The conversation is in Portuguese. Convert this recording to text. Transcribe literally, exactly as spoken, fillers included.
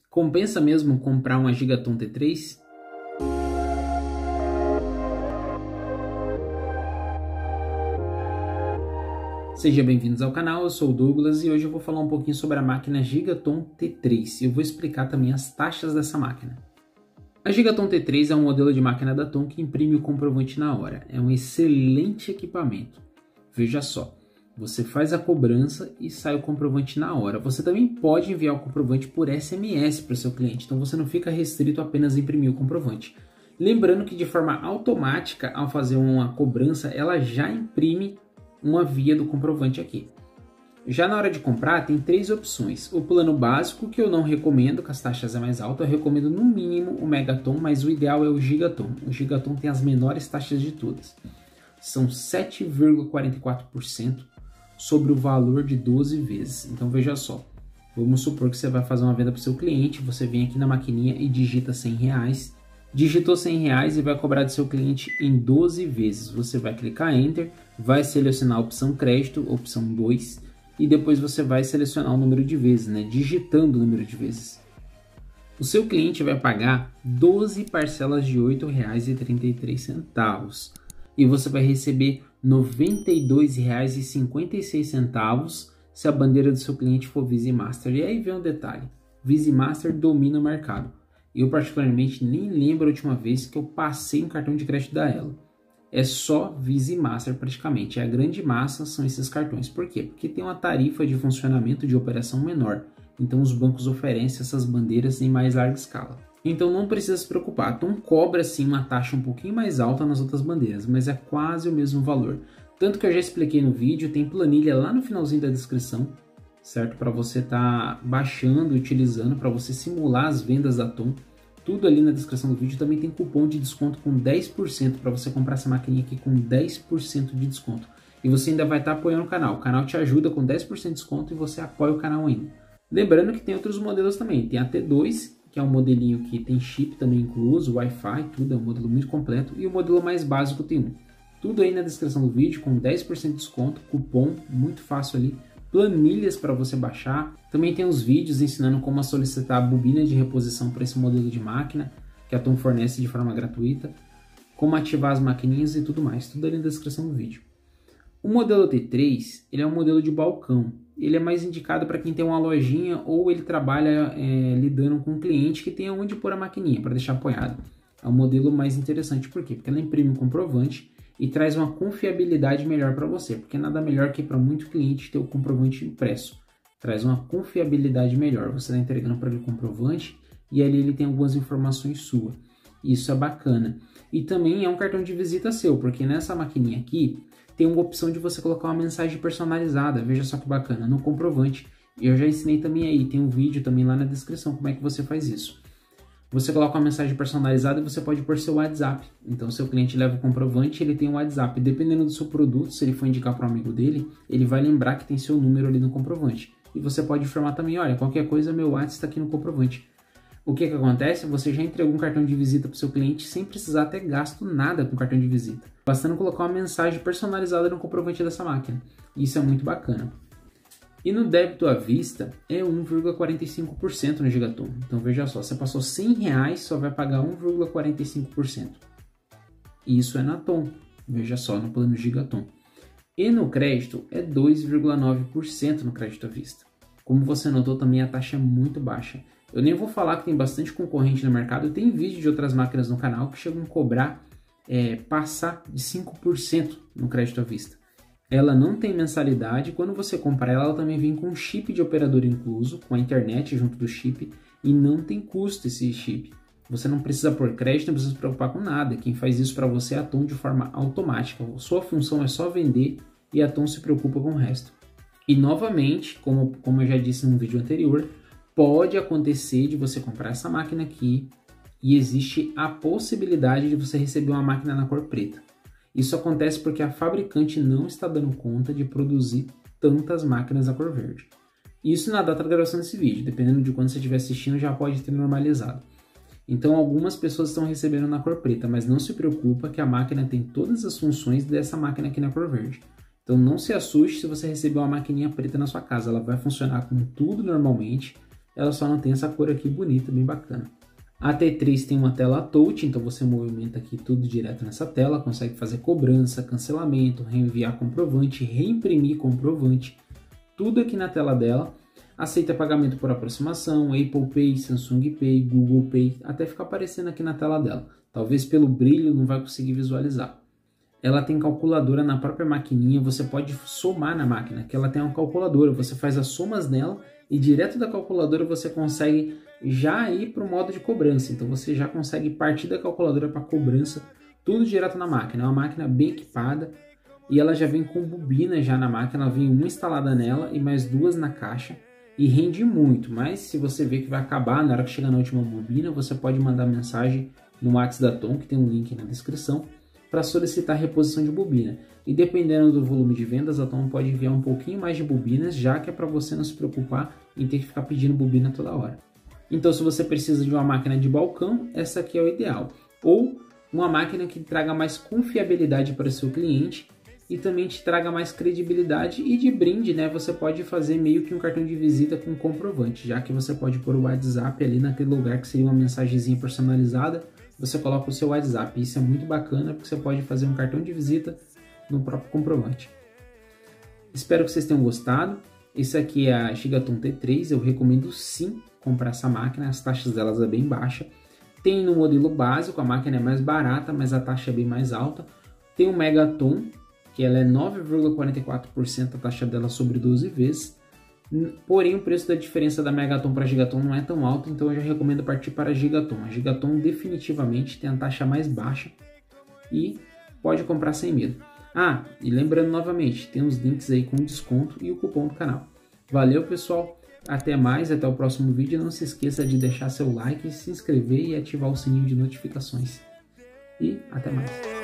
Compensa mesmo comprar uma Gigaton T três? Sejam bem-vindos ao canal, eu sou o Douglas e hoje eu vou falar um pouquinho sobre a máquina Gigaton T três e eu vou explicar também as taxas dessa máquina. A Gigaton T três é um modelo de máquina da Tom que imprime o comprovante na hora. É um excelente equipamento. Veja só, você faz a cobrança e sai o comprovante na hora. Você também pode enviar o comprovante por S M S para o seu cliente, então você não fica restrito a apenas imprimir o comprovante. Lembrando que de forma automática, ao fazer uma cobrança, ela já imprime uma via do comprovante aqui. Já na hora de comprar, tem três opções. O plano básico, que eu não recomendo, que as taxas é mais alta, eu recomendo no mínimo o Megaton, mas o ideal é o Gigaton. O Gigaton tem as menores taxas de todas. São sete vírgula quarenta e quatro por cento sobre o valor de doze vezes. Então veja só, vamos supor que você vai fazer uma venda para o seu cliente, você vem aqui na maquininha e digita cem reais. Digitou cem reais e vai cobrar do seu cliente em doze vezes. Você vai clicar Enter, vai selecionar a opção crédito, opção dois, e depois você vai selecionar o número de vezes, né? Digitando o número de vezes. O seu cliente vai pagar doze parcelas de oito reais e trinta e três centavos e você vai receber noventa e dois reais e cinquenta e seis centavos se a bandeira do seu cliente for Visa e Master. E aí vem um detalhe, Visa e Master domina o mercado. Eu particularmente nem lembro a última vez que eu passei um cartão de crédito da Elo. É só Visa e Master praticamente. A grande massa são esses cartões. Por quê? Porque tem uma tarifa de funcionamento de operação menor. Então os bancos oferecem essas bandeiras em mais larga escala. Então não precisa se preocupar. A Tom cobra sim uma taxa um pouquinho mais alta nas outras bandeiras, mas é quase o mesmo valor. Tanto que eu já expliquei no vídeo, tem planilha lá no finalzinho da descrição, certo? Para você estar tá baixando e utilizando, para você simular as vendas da Tom. Tudo ali na descrição do vídeo. Também tem cupom de desconto com dez por cento para você comprar essa maquininha aqui com dez por cento de desconto. E você ainda vai estar tá apoiando o canal. O canal te ajuda com dez por cento de desconto e você apoia o canal ainda. Lembrando que tem outros modelos também. Tem a T dois, que é um modelinho que tem chip também incluso, Wi-Fi, tudo. É um modelo muito completo. E o modelo mais básico T um. Tudo aí na descrição do vídeo com dez por cento de desconto, cupom, muito fácil ali. Planilhas para você baixar. Também tem os vídeos ensinando como solicitar a bobina de reposição para esse modelo de máquina, que a Tom fornece de forma gratuita, como ativar as maquininhas e tudo mais, tudo ali na descrição do vídeo. O modelo T três, ele é um modelo de balcão. Ele é mais indicado para quem tem uma lojinha ou ele trabalha é, lidando com um cliente que tenha onde pôr a maquininha para deixar apoiado. É um modelo mais interessante, por quê? Porque ela imprime um comprovante e traz uma confiabilidade melhor para você, porque nada melhor que para muito cliente ter o comprovante impresso. Traz uma confiabilidade melhor, você está entregando para ele o comprovante e ali ele tem algumas informações suas. Isso é bacana. E também é um cartão de visita seu, porque nessa maquininha aqui tem uma opção de você colocar uma mensagem personalizada, veja só que bacana, no comprovante. Eu já ensinei também aí, tem um vídeo também lá na descrição como é que você faz isso. Você coloca uma mensagem personalizada e você pode pôr seu WhatsApp. Então, seu cliente leva o comprovante, ele tem um WhatsApp. Dependendo do seu produto, se ele for indicar para um amigo dele, ele vai lembrar que tem seu número ali no comprovante. E você pode informar também, olha, qualquer coisa, meu WhatsApp está aqui no comprovante. O que que acontece? Você já entregou um cartão de visita para o seu cliente sem precisar ter gasto nada com o cartão de visita. Bastando colocar uma mensagem personalizada no comprovante dessa máquina. Isso é muito bacana. E no débito à vista é um vírgula quarenta e cinco por cento no Gigaton. Então veja só, você passou cem reais, só vai pagar um vírgula quarenta e cinco por cento. Isso é na Tom, veja só, no plano Gigaton. E no crédito é dois vírgula nove por cento no crédito à vista. Como você notou também a taxa é muito baixa. Eu nem vou falar que tem bastante concorrente no mercado, tem vídeo de outras máquinas no canal que chegam a cobrar, é, passar de cinco por cento no crédito à vista. Ela não tem mensalidade, quando você comprar ela, ela também vem com um chip de operador incluso, com a internet junto do chip, e não tem custo esse chip. Você não precisa pôr crédito, não precisa se preocupar com nada, quem faz isso para você é a Tom de forma automática. Sua função é só vender e a Tom se preocupa com o resto. E novamente, como, como eu já disse no vídeo anterior, pode acontecer de você comprar essa máquina aqui e existe a possibilidade de você receber uma máquina na cor preta. Isso acontece porque a fabricante não está dando conta de produzir tantas máquinas na cor verde. Isso na data da gravação desse vídeo, dependendo de quando você estiver assistindo, já pode ter normalizado. Então algumas pessoas estão recebendo na cor preta, mas não se preocupa que a máquina tem todas as funções dessa máquina aqui na cor verde. Então não se assuste se você receber uma maquininha preta na sua casa, ela vai funcionar com tudo normalmente, ela só não tem essa cor aqui bonita, bem bacana. A T três tem uma tela touch, então você movimenta aqui tudo direto nessa tela, consegue fazer cobrança, cancelamento, reenviar comprovante, reimprimir comprovante, tudo aqui na tela dela. Aceita pagamento por aproximação, Apple Pay, Samsung Pay, Google Pay, até ficar aparecendo aqui na tela dela. Talvez pelo brilho não vai conseguir visualizar. Ela tem calculadora na própria maquininha, você pode somar na máquina, que ela tem uma calculadora, você faz as somas nela e direto da calculadora você consegue já ir para o modo de cobrança. Então você já consegue partir da calculadora para cobrança, tudo direto na máquina. É uma máquina bem equipada e ela já vem com bobina já na máquina, ela vem uma instalada nela e mais duas na caixa. E rende muito, mas se você vê que vai acabar na hora que chegar na última bobina, você pode mandar mensagem no WhatsApp da Tom, que tem um link na descrição, para solicitar reposição de bobina. E dependendo do volume de vendas, a Tom pode enviar um pouquinho mais de bobinas, já que é para você não se preocupar em ter que ficar pedindo bobina toda hora. Então, se você precisa de uma máquina de balcão, essa aqui é o ideal. Ou uma máquina que traga mais confiabilidade para o seu cliente e também te traga mais credibilidade, e de brinde, né, você pode fazer meio que um cartão de visita com comprovante, já que você pode pôr o WhatsApp ali naquele lugar que seria uma mensagenzinha personalizada, você coloca o seu WhatsApp. Isso é muito bacana porque você pode fazer um cartão de visita no próprio comprovante. Espero que vocês tenham gostado. Esse aqui é a Gigaton T três, eu recomendo sim comprar essa máquina, as taxas delas é bem baixa. Tem no modelo básico, a máquina é mais barata, mas a taxa é bem mais alta. Tem o Megaton, que ela é nove vírgula quarenta e quatro por cento a taxa dela sobre doze vezes. Porém, o preço da diferença da Megaton para a Gigaton não é tão alto, então eu já recomendo partir para a Gigaton. A Gigaton definitivamente tem a taxa mais baixa e pode comprar sem medo. Ah, e lembrando novamente, tem os links aí com desconto e o cupom do canal. Valeu, pessoal, até mais, até o próximo vídeo. Não se esqueça de deixar seu like, se inscrever e ativar o sininho de notificações. E até mais.